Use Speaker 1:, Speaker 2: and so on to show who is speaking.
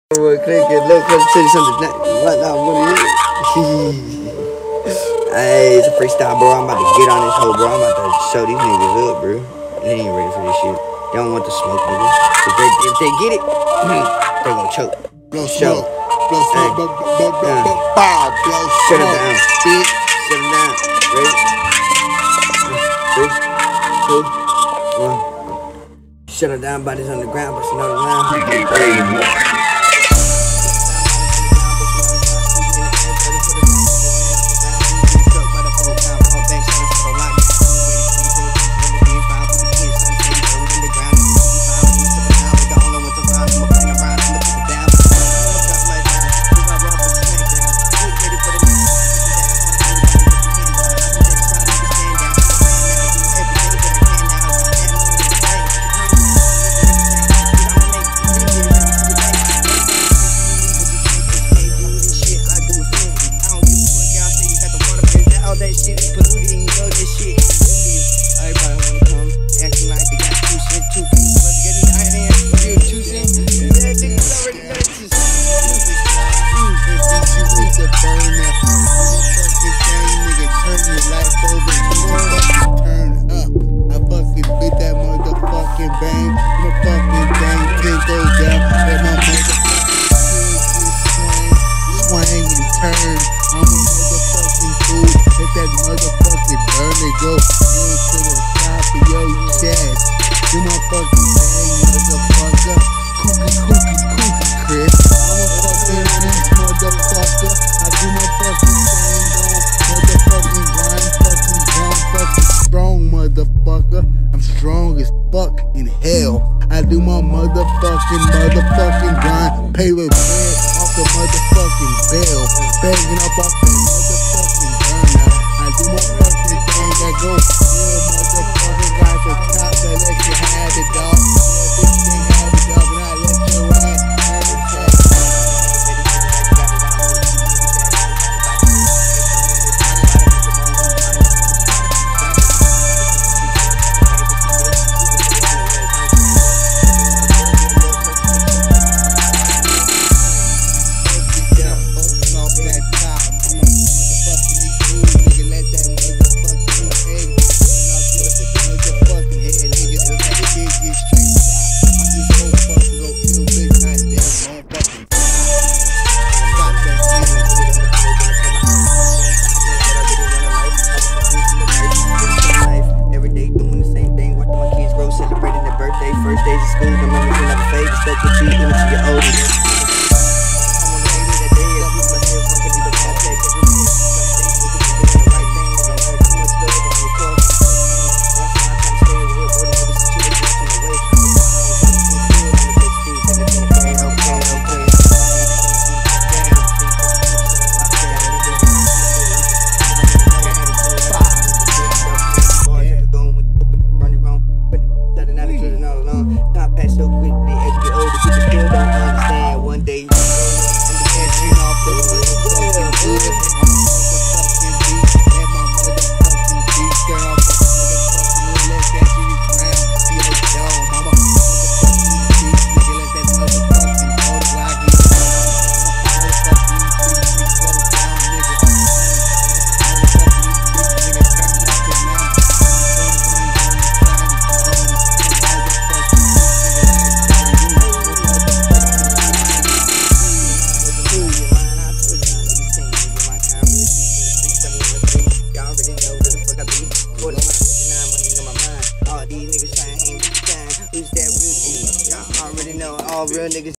Speaker 1: Click it, look, let's tell you something. What now? What is it? Hey, it's a freestyle, bro. I'm about to get on this hoe, bro. I'm about to show these niggas up, bro. They ain't ready for this shit. They don't want the smoke, nigga. If they get it, they gonna choke.
Speaker 2: Blow
Speaker 1: Show.
Speaker 2: blow smoke, bow, blow
Speaker 1: Shut it
Speaker 2: smoke,
Speaker 1: down.
Speaker 2: bitch.
Speaker 1: Shut it down. Ready? 3, 2, 1. Shut it down, bodies on the ground, but another round.
Speaker 3: We get paid more.
Speaker 1: That shit is polluted, you know this shit. Everybody wanna come, acting like they got 2 cents, 2 feet, but to get in the hand, you 2 cents. That niggas already know this.
Speaker 2: You with the burn that motherfucking thing, nigga. Turn your life over, turn up. I fucking bit that motherfucking bang, my fucking thing, 10 goes down, let my motherfucking swing and turn. I'm a motherfucking fool. Let that motherfucking burn it go into the top of your chest. Do my fucking thing, motherfucker. Cookie, Chris. I'm a fucking rich motherfucker. I do my fucking thing, motherfucking grind, fucking strong, motherfucker. I'm strong as fuck in hell. I do my motherfucking grind. Pay with bread off the motherfucking bell. Banging up off the motherfucking burnout. I do my fucking thing that go real motherfucker. Got the top that let you have it, dog. This thing have it, dog, and I let your ass have it, dog.
Speaker 1: First days of school, the memories will never fade. Respect your feet, even to your oldest. I wanna hate it that day, as people myself, one could be the bad day. Some things we could be doing the right thing. I don't have too much love on the course. That's why I try to stay away, avoiding every situation from the way. I'm on the big street, and it's gonna pay, okay. Time pass so quickly as you get older, people still don't understand. One day you off the motherfucking hood. I'm a motherfucking beat. Let my motherfucking beat turn off the motherfucking hood. Let that shit ground. See your dome. I'm a motherfucking beat. Nigga, let that motherfucking motor lock in. I'm a motherfucking beat. Nigga, go down, nigga. Motherfucking beat. Nigga, turn up and now. All real niggas